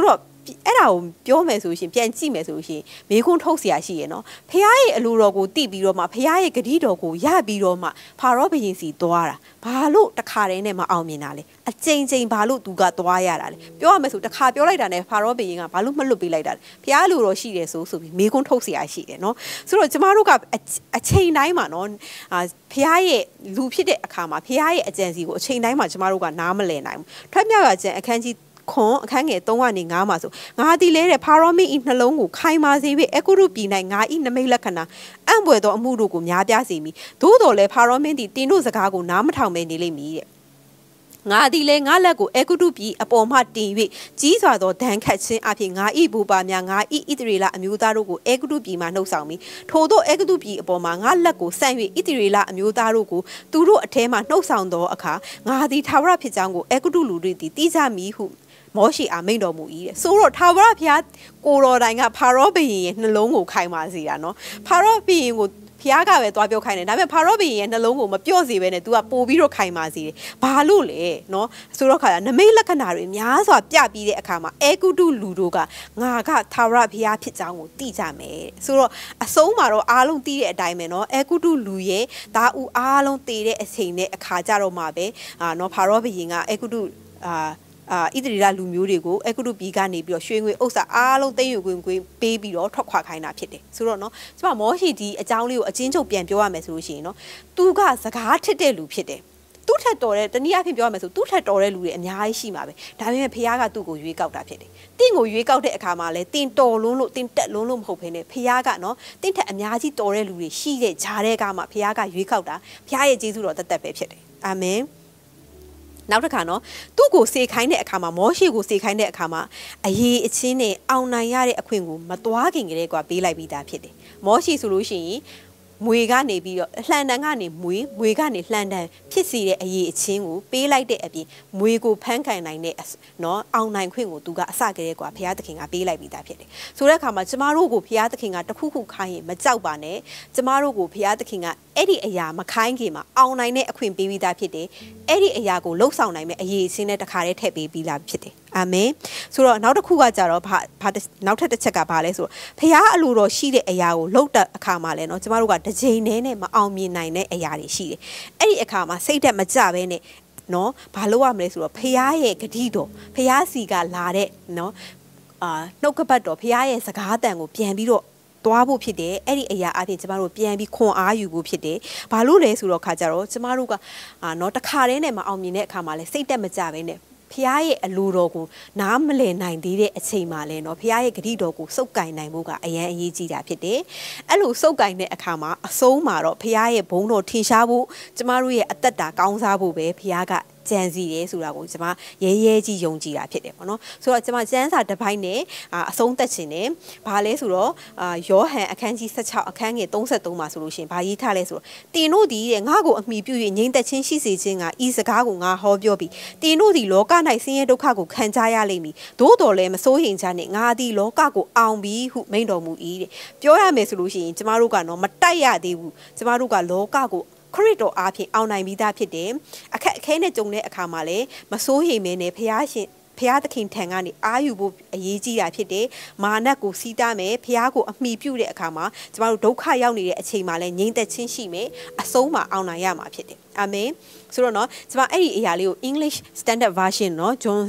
အဲ့ဒါကိုပြောမယ်ဆိုရှင်ပြန်ကြည့်မယ်ဆိုရှင်မိခွန်းထုတ်เสียရှိရနော်ဖះရဲ့အလိုတော်ကိုတိပြီးတော့မှဖះရဲ့ဂတိတော်ကိုရပြီးတော့မှဖာရောဘုရင်စီသွားတာဘာလို့တခါတည်းနဲ့မအောင်မြင်တာလဲအချိန်ချင်းဘာလို့သူကသွားရတာလဲပြောရမယ်ဆိုတခါပြောလိုက်တာနဲ့ဖာရောဘုရင်ကဘာလို့မလွတ်ပေးလိုက်တာလဲဖះလိုတော်ရှိတယ်ဆိုပြီးမိခွန်းထုတ်เสียရှိတယ်နော်ဆိုတော့ကျမတို့ကအချိန်တိုင်းမှာနော်ဖះရဲ့လူဖြစ်တဲ့အခါမှာဖះရဲ့အကြံစီကိုအချိန်တိုင်းမှာကျမတို့ကနားမလည်နိုင်ဘူးထွက်မြောက်ရခြင်းအခန်းကြီးခွန်အခန်းငယ်3ကနေ9မှာဆိုငါတီလဲတဲ့ဖာရောမင်းဤနှလုံးကိုခိုင်မာစေပြီးအကုရုပြည်၌ငါဤနမိတ်လက္ခဏာအံ့ဘွယ်သောအမှုတို့ကိုများပြားစေမည်သို့တော်လည်းဖာရောမင်းသည်တင်းတို့စကားကိုနားမထောင်ဘဲနေလိမ့်မည်တဲ့ငါသည်လည်းငါလက်ကိုအကုတုပြည်အပေါ်မှတင်၍ကြီးစွာသောဒဏ်ခတ်ခြင်းအဖြစ်ငါဤဘူပါများငါဤဣသရေလအမျိုးသားတို့ကိုအကုတုပြည်မှနှုတ်ဆောင်မည်ထို့သောအကုတုပြည်အပေါ်မှာငါလက်ကိုဆန့်၍ဣသရေလအမျိုးသားတို့ကိုသူတို့အထဲမှနှုတ်ဆောင်သောအခါငါသည်ထာဝရဖြစ်ကြောင်းကိုအကုတုလူတွေသည်သိကြမည်ဟုမောရှိအာမိန်တော်မူ၏တဲ့ဆိုတော့ထာဝရဘုရားကိုတော်တိုင်ကဖာရောဘုရင်ရဲ့နှလုံးကိုခိုင်မာစေတာနော်ဖာရောဘုရင်ကိုဖျားကပဲသွားပြောခိုင်းတယ်ဒါပေမဲ့ဖာရောဘုရင်ရဲ့နှလုံးကိုမပြော့စေဘဲနဲ့ तू ကပို့ပြီးတော့ခိုင်မာစေတယ်ဘာလို့လဲနော်ဆိုတော့ခါနမိတ်လက္ခဏာတွေများစွာပြပြီးတဲ့အခါမှာအေကုတုလူတို့ကငါကထာဝရဘုရားဖြစ်ကြောင်းကိုသိကြမယ်ဆိုတော့အဆုံးမှာတော့အားလုံးသိတဲ့အတိုင်းပဲနော်အေကုတုလူရဲ့ဒါဥအားလုံးသိတဲ့အချိန်နဲ့အခါကြတော့မှပဲနော်ဖာရောဘုရင်ကအေကုတုဣသရေလလူမျိုးတွေကိုအကုတုပြည်ကနေပြီးတော့ရွှေငွေဥစ္စာအားလုံးသိမ်းယူခွင့်ပေးပြီးတော့ထွက်ခွာခိုင်းတာဖြစ်တယ်ဆိုတော့နော်ကျမမောရှိဒီအကြောင်းလေးကိုအချင်းချုပ်ပြန်ပြောရမယ်ဆိုလို့ရှိရင်နော်သူကစကားထစ်တဲ့လူဖြစ်တယ်သူ့ထက်တော်တဲ့တနည်းအားဖြင့်ပြောရမယ်ဆိုသူ့ထက်တော်တဲ့လူတွေအများကြီးရှိမှာပဲဒါပေမဲ့ဖခင်ကသူ့ကိုရွေးကောက်တာဖြစ်တယ်တင့်ကိုရွေးကောက်တဲ့အခါမှာလဲတင်တော်လွန်းလို့တင်တက်လွန်းလို့မဟုတ်ဘဲနဲ့ဖခင်ကနော်တင့်ထက်အများကြီးတော်တဲ့လူတွေရှိတဲ့ဂျားတဲ့ကမှဖခင်ကရွေးကောက်တာဖခင်ရဲ့ကျေးဇူးတော်တသက်ပဲဖြစ်တယ်အာမင်နောက်တစ်ခါနော်သူ့ကိုစေခိုင်းတဲ့အခါမှာမောရှိကိုစေခိုင်းတဲ့အခါမှာအရေးအချင်းနဲ့အောင်နိုင်ရတဲ့အခွင့်ကိုမသွားခင်ကလေးကပေးလိုက်ပြီးသားဖြစ်တယ်မောရှိဆိုလို့ရှိရင်မွေကနေပြီးတော့လှန်တန်ကနေမွေကနေလှန်တန်ဖြစ်စီတဲ့အရေးအချင်းကိုပေးလိုက်တဲ့အပြင်မွေကိုဖမ်းခံနိုင်တဲ့နော်အောင်နိုင်ခွင့်ကိုသူကအစကလေးကဘုရားသခင်ကပေးလိုက်ပြီးသားဖြစ်တယ်ဆိုတဲ့အခါမှာကျမတို့ကိုဘုရားသခင်ကတခုခုခိုင်းရင်မကြောက်ပါနဲ့ကျမတို့ကိုဘုရားသခင်ကအဲ့ဒီအရာမခိုင်းခင်မှာအောင်နိုင်တဲ့အခွင့်ပေးပြီးသားဖြစ်တယ်အဲ့ဒီအရာကိုလှုပ်ဆောင်နိုင်မဲ့အရေးအချင်းနဲ့တခါတည်းထည့်ပေးပြီးသားဖြစ်တယ်အာမင်ဆိုတော့နောက်တစ်ခုကကြတော့နောက်ထပ်တစ်ချက်ကဘာလဲဆိုတော့ဘုရားအလိုတော်ရှိတဲ့အရာကိုလှုပ်တဲ့အခါမှာလဲเนาะကျမတို့ကတစ်ချိန်နဲ့မအောင်မြင်နိုင်တဲ့အရာတွေရှိတယ်အဲ့ဒီအခါမှာစိတ်သက်မကြဘဲနဲ့เนาะဘာလို့ရမလဲဆိုတော့ဘုရားရဲ့ဂတိတော်ဘုရားစီကလာတဲ့เนาะနှုတ်ကပတ်တော်ဘုရားရဲ့စကားတန်ကိုပြန်ပြီးတော့သွားဖို့ဖြစ်တယ်အဲ့ဒီအရာအပြင်ကျမတို့ပြန်ပြီးခွန်အားယူဖို့ဖြစ်တယ်ဘာလို့လဲဆိုတော့ခါကြတော့ကျမတို့ကနော်တခါတည်းနဲ့မအောင်မြင်တဲ့အခါမှာလဲစိတ်တက်မကြဘဲနဲ့ဖះရဲ့အလိုတော်ကိုနားမလည်နိုင်သေးတဲ့အချိန်မှာလဲနော်ဖះရဲ့ဂတိတော်ကိုစုပ်ကင်နိုင်ဖို့ကအရန်အရေးကြီးတာဖြစ်တယ်အဲ့လိုစုပ်ကင်တဲ့အခါမှာအဆုံးမှာတော့ဖះရဲ့ဘုန်းတော်ထင်ရှားဖို့ကျမတို့ရဲ့အသက်တာကောင်းစားဖို့ပဲဖះကကြံစီတယ်ဆိုတာကိုကျွန်မရဲကြီးယုံကြည်တာဖြစ်တယ်ပေါ့နော်ဆိုတော့ကျွန်မကျမ်းစာတစ်ပိုင်းနဲ့အဆုံးသက်ခြင်းနဲ့ဘာလဲဆိုတော့ယောဟန်အခန်းကြီး16အခန်းငယ်33မှာဆိုလို့ရှိရင်ဘာရေးထားလဲဆိုတော့တင်တို့ဒီတဲ့ငါ့ကိုအမိပြု၍ငြိမ်သက်ခြင်းရှိစေခြင်းကဤစကားကိုငါဟောပြောပြီးတင်တို့ဒီလောက၌ဆင်းရဲဒုက္ခကိုခံကြရလိမ့်မည်သို့တော်လည်းမစိုးရိမ်ကြနှင့်ငါသည်လောကကိုအောင်ပြီဟုမိန့်တော်မူ၏တဲ့ပြောရမယ်ဆိုလို့ရှိရင်ကျမတို့ကတော့မတိုက်ရသေးဘူးကျမတို့ကလောကကိုခရစ်တော်အားဖြင့်အောင်နိုင်ပြီးသားဖြစ်တယ်အခက်အခဲနဲ့ကြုံတဲ့အခါမှာလည်းမစိုးရိမ်မဲနဲ့ဖះသခင်ထံကနေအာယူဖို့အရေးကြီးတာဖြစ်တယ်မာနကိုစီးတားမယ်ဖះကိုအမိပြုတဲ့အခါမှာကျမတို့ဒုက္ခရောက်နေတဲ့အချိန်မှာလည်းငြိမ်သက်ခြင်းရှိမယ်အဆုံးမှာအောင်နိုင်ရမှာဖြစ်တယ်အာမင်ဆိုတော့နော်ကျမအဲ့ဒီအရာလေးကို English Standard Version နော် John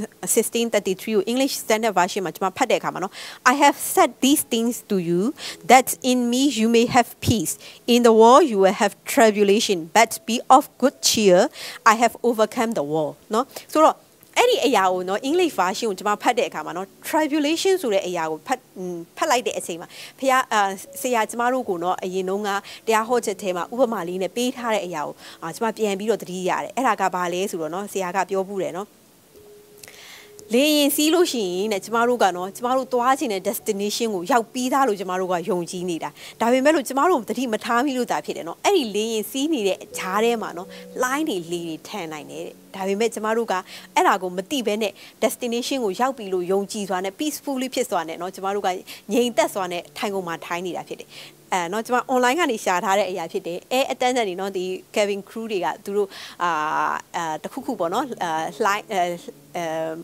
16:33 ကို English Standard Version မှာကျမဖတ်တဲ့အခါမှာနော် I have said these things to you that in me you may have peace in the world you will have tribulation but be of good cheer I have overcome the world နော်ဆိုတော့အဲ့ဒီအရာကိုနော် English version ကိုကျွန်မဖတ်တဲ့အခါမှာနော် tribulation ဆိုတဲ့အရာကိုဖတ်လိုက်တဲ့အချိန်မှာဖះဆရာကျမတို့ကိုနော်အရင်တုန်းကတရားဟောချက်ထဲမှာဥပမာလေးနဲ့ပေးထားတဲ့အရာကိုကျွန်မပြန်ပြီးတော့သတိရတယ်အဲ့ဒါကဘာလဲဆိုတော့နော်ဆရာကပြောဘူးတယ်နော်လေရင်စီးလို့ရှိရင်တဲ့ကျမတို့ကနော်ကျမတို့သွားချင်တဲ့ destination ကိုရောက်ပြီးသားလို့ကျမတို့ကယုံကြည်နေတာဒါပေမဲ့လို့ကျမတို့သတိမထားမိလို့သာဖြစ်တယ်နော်အဲ့ဒီလေရင်စီးနေတဲ့ဂျားထဲမှာနော် line တွေလေတွေထန်နိုင်တယ်တဲ့ဒါပေမဲ့ကျမတို့ကအဲ့ဒါကိုမသိဘဲနဲ့ destination ကိုရောက်ပြီလို့ယုံကြည်စွာနဲ့ peacefully ဖြစ်စွာနဲ့နော်ကျမတို့ကငြိမ်သက်စွာနဲ့ထိုင်ကုန်မှာထိုင်နေတာဖြစ်တယ်နော်ကျွန်မ online ကနေရှာထားတဲ့အရာဖြစ်တယ်အတန်းတန်းနေနော်ဒီ cabin crew တွေကသူတို့တခုခုပေါ့နော် line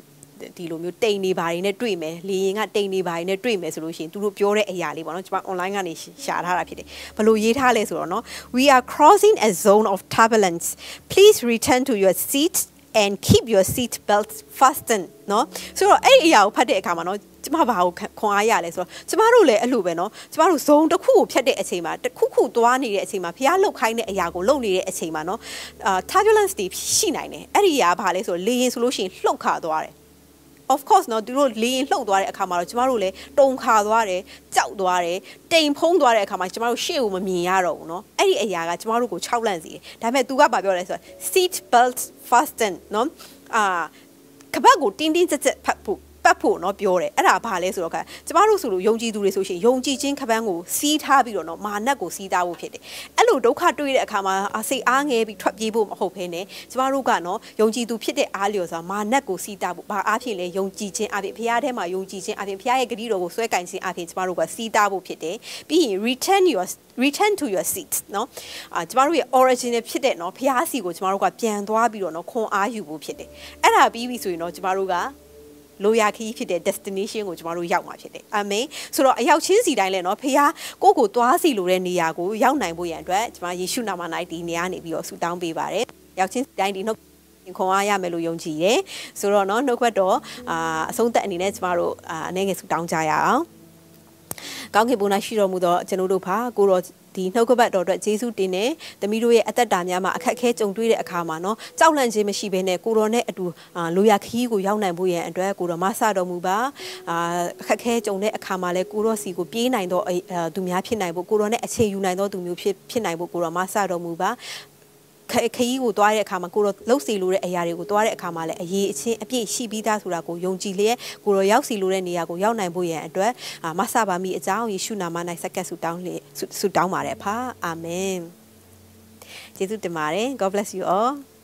ဒီလိုမျိုးတိမ်နေပါရင်းနဲ့တွေ့မယ်လေရင်ကတိမ်နေပါရင်းနဲ့တွေ့မယ်ဆိုလို့ရှိရင်သူတို့ပြောတဲ့အရာလေးပေါ့နော်ကျွန်မ online ကနေရှာထားတာဖြစ်တယ်ဘယ်လိုရေးထားလဲဆိုတော့နော် we are crossing a zone of turbulence please return to your seat and keep your seat belt fastened နော်ဆိုတော့အဲ့အရာကိုဖတ်တဲ့အခါမှာနော်ကျမဘာကိုခွန်အားရလဲဆိုတော့ကျမတို့လည်းအဲ့လိုပဲနော်ကျမတို့ဇုံတစ်ခုကိုဖြတ်တဲ့အချိန်မှာတစ်ခုခုသွားနေတဲ့အချိန်မှာဖျားလှုပ်ခိုင်းတဲ့အရာကိုလုပ်နေတဲ့အချိန်မှာနော်turbulence တွေရှိနိုင်တယ်အဲ့ဒီအရာဘာလဲဆိုတော့လေရင်ဆိုလို့ရှိရင်လှုပ်ခါသွားတယ်of course နော်သူတို့လေရင်လှုပ်သွားတဲ့အခါမှာတော့ကျမတို့လည်းတုံခါသွားတယ်ကြောက်သွားတယ်တိမ်ဖုံးသွားတဲ့အခါမှာကျမတို့ရှေ့ကိုမမြင်ရတော့ဘူးနော်အဲ့ဒီအရာကကျမတို့ကိုခြောက်လန့်စေတယ်ဒါပေမဲ့သူကဘာပြောလဲဆိုတော့ seat belt fasten နော်ကပတ်ကိုတင်းတင်းကြပ်ကြပ်ဖတ်ဖို့ပတ်ဖို့နော်ပြောတယ်အဲ့ဒါဘာလဲဆိုတော့ကျမတို့ဆိုလို့ယုံကြည်သူတွေဆိုရှင်ယုံကြည်ခြင်းခပန်းကိုစီးထားပြီးတော့နော်မာနတ်ကိုစီးထားဖို့ဖြစ်တယ်အဲ့လိုဒုက္ခတွေ့တဲ့အခါမှာစိတ်အားငယ်ပြီးထွက်ပြေးဖို့မဟုတ်ဘဲနဲ့ကျမတို့ကနော်ယုံကြည်သူဖြစ်တဲ့အားလျော်စွာမာနတ်ကိုစီးထားဖို့ဘာအားဖြင့်လဲယုံကြည်ခြင်းအပြင်ဘုရားထဲမှာယုံကြည်ခြင်းအပြင်ဘုရားရဲ့ဂရုတော်ကိုဆွဲကင်ခြင်းအပြင်ကျမတို့ကစီးထားဖို့ဖြစ်တယ်ပြီးရင် return to your seat နော်ကျမတို့ရဲ့ original ဖြစ်တဲ့နော်ဘုရားစီကိုကျမတို့ကပြန်သွားပြီးတော့နော်ခွန်အားယူဖို့ဖြစ်တယ်အဲ့ဒါပြီးပြီဆိုရင်တော့ကျမတို့ကလိုရာခီးဖြစ်တဲ့ destination ကိုကျမတို့ရောက်မှာဖြစ်တယ်အာမင်ဆိုတော့အရောက်ချင်းစီတိုင်းလဲเนาะဖခင်ကိုကိုသွားစီလိုတဲ့နေရာကိုရောက်နိုင်ဖို့ရန်အတွက်ကျမယေရှုနာမ၌ဒီနေရာနေပြီးတော့ဆုတောင်းပေးပါတယ်ရောက်ချင်းစီတိုင်းဒီနှုတ်ခွန်အားရမယ်လို့ယုံကြည်တယ်ဆိုတော့เนาะနှုတ်ခွက်တော့အဆုံးသက်အနေနဲ့ကျမတို့အနေငယ်ဆုတောင်းကြရအောင်ကောင်းကင်ဘုရားရှိတော်မူသောကျွန်တော်တို့ဖာကိုတော်ဒီနှုတ်ကပတ်တော်အတွက်ယေရှုတင်နေသမီးတို့ရဲ့အသက်တာများမှာအခက်အခဲကြုံတွေ့တဲ့အခါမှာနော်ကြောက်လန့်ခြင်းမရှိဘဲနဲ့ကိုတော်နဲ့အတူလိုရာခီးကိုရောက်နိုင်ဖို့ရန်အတွက်ကိုတော်မဆတော်မူပါအခက်အခဲကြုံတဲ့အခါမှာလဲကိုတော်စီကိုပြေးနိုင်တော့သူများဖြစ်နိုင်ဖို့ကိုတော်နဲ့အခြေယူနိုင်တော့သူမျိုးဖြစ်နိုင်ဖို့ကိုတော်မဆတော်မူပါခရီးကိုသွားတဲ့အခါမှာကိုတော့လှုပ်စီလိုတဲ့အရာတွေကိုသွားတဲ့အခါမှာလည်းအရေးအချင်းအပြည့်ရှိပြီးသားဆိုတာကိုယုံကြည်လျက်ကိုတော့ရောက်စီလိုတဲ့နေရာကိုရောက်နိုင်ဖို့ရန်အတွက်မဆပါမိအကြောင်းယေရှုနာမ၌စက္ကပ်ဆုတောင်းပါတယ်ဖာအာမင်ကျေးဇူးတင်ပါတယ် God bless you all